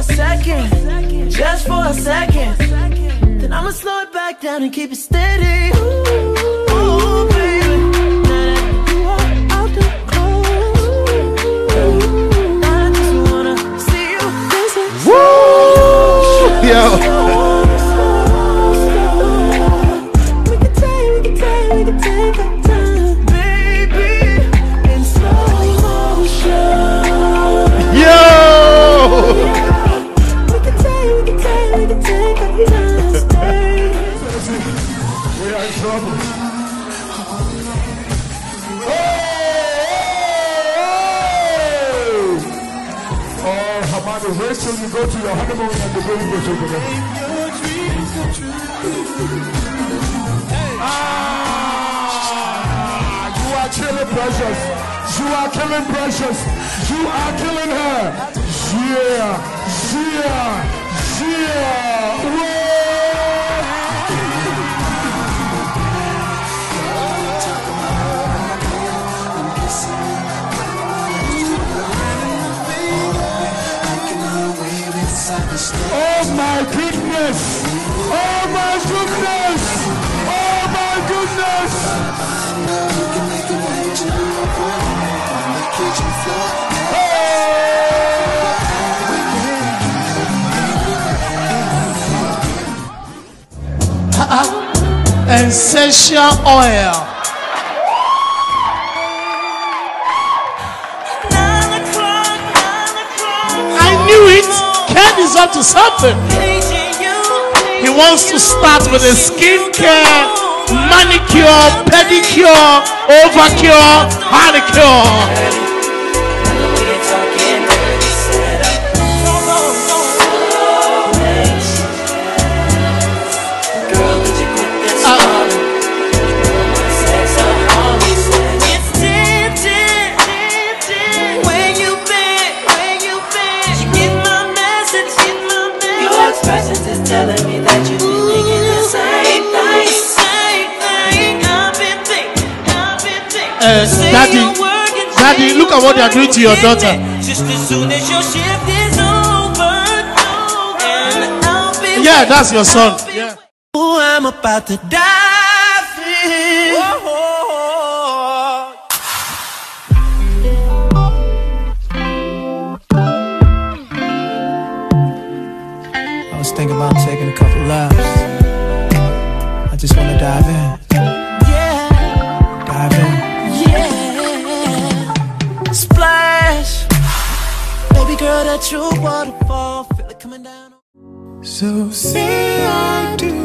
a second, just for a second. Then I'ma slow it back down and keep it steady. Ooh, baby. Now that you are out the clothes, I just wanna see you dancing. Woo! Yo. We can take our time, baby, in slow motion. Yo! We can take our time, stay. We are in trouble. Oh, Hamada, wait till you go to your honeymoon and the baby goes over there. You are killing Precious. You are killing Precious. You are killing her. Yeah. Whoa. Oh my goodness! Oh my goodness! Oh my goodness! Essential oil. 9 o'clock. I knew it. Ken is up to something. He wants to start with a skincare, manicure, pedicure, overcure, manicure. Telling me that you've been thinking the same thing. I've been thinking. Daddy, look at what they are doing to your daughter. Just as soon as your shift is over, and I'll be Yeah, that's your son. Yeah. Oh, I'm about to dive in. I was thinking about taking a couple laps. I just wanna dive in. Yeah. Dive in. Yeah. Splash. Baby girl, that true waterfall. Feel it coming down. So say I do.